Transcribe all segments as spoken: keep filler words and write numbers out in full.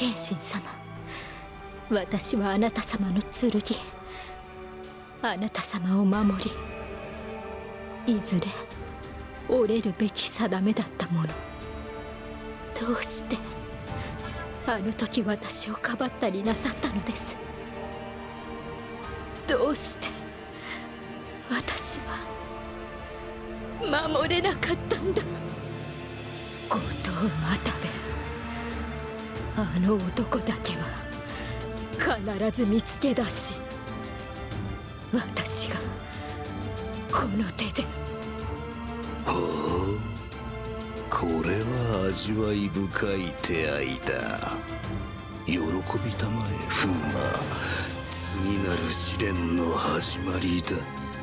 剣心様、私はあなた様の剣、あなた様を守り、いずれ折れるべき定めだったもの。どうしてあの時私をかばったりなさったのです。どうして私は守れなかったんだ。後藤又部、あの男だけは必ず見つけ出し、私がこの手で。 ほう、これは味わい深い手合いだ。喜びたまえフーマ、次なる試練の始まりだ。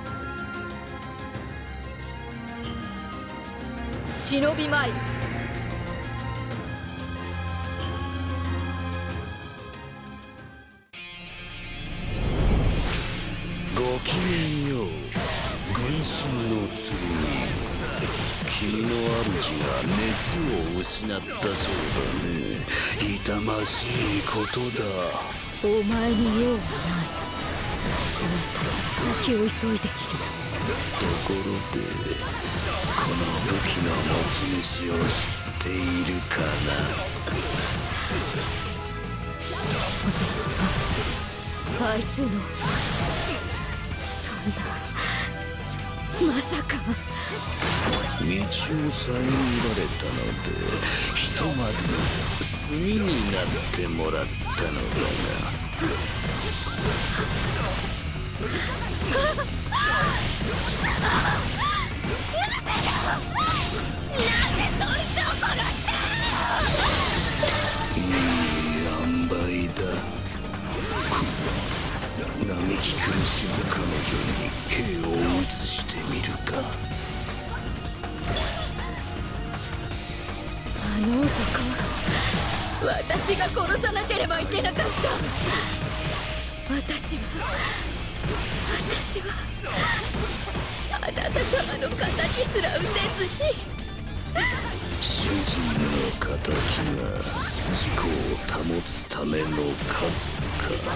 忍び参る。 ごきげんよう、軍神の剣。君の主が熱を失ったそうだね。痛ましいことだ。 お前に用はない。私は先を急いでいる。 ところで、この武器の持ち主を知っているかな。 あいつの、そんな、まさか。 道を遮られたので、ひとまず炭になってもらったのだが。 貴様、なぜだ、なぜそいつを殺した。 いい塩梅だ。嘆き苦しむ彼女に兵を移してみるか。 あの男、私が殺さなければいけなかった。私は私はあなた様の敵すら討てずに。 主人の敵が自己を保つための数か。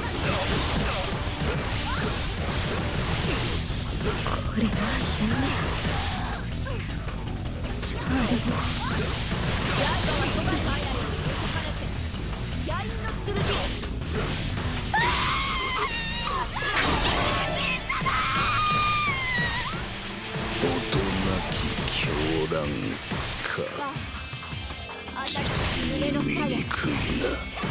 これは夢。あれも大人き狂乱か。実に醜いな。